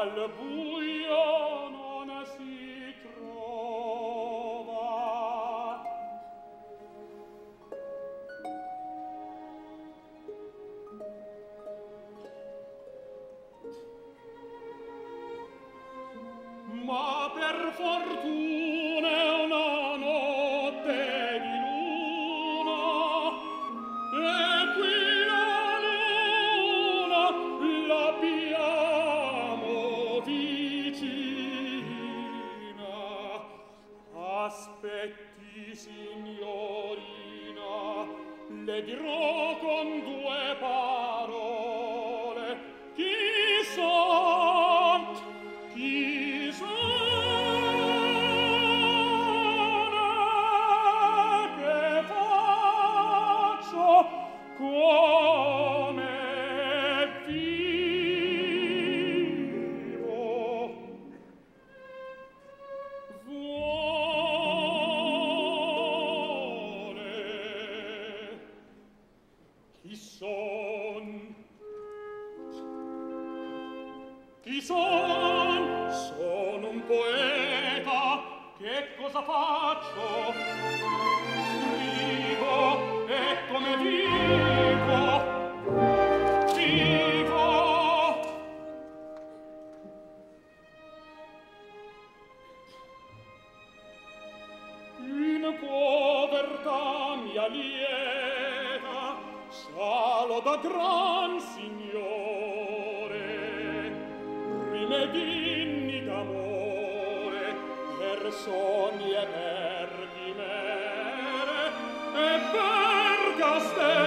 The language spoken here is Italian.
al buio non si trova. Ma per fortuna una notte di luna, e qui la luna l'abbiamo vicina. Aspetti, signorina, le dirò con due parole. Chi che faccio come vivo vuole. Chi son? Sono un poeta. Che cosa faccio? Scrivo, e come vivo. In povertà mia lieta salo da gran signore, rimedini d'amore per sogni e per chimere e per castelli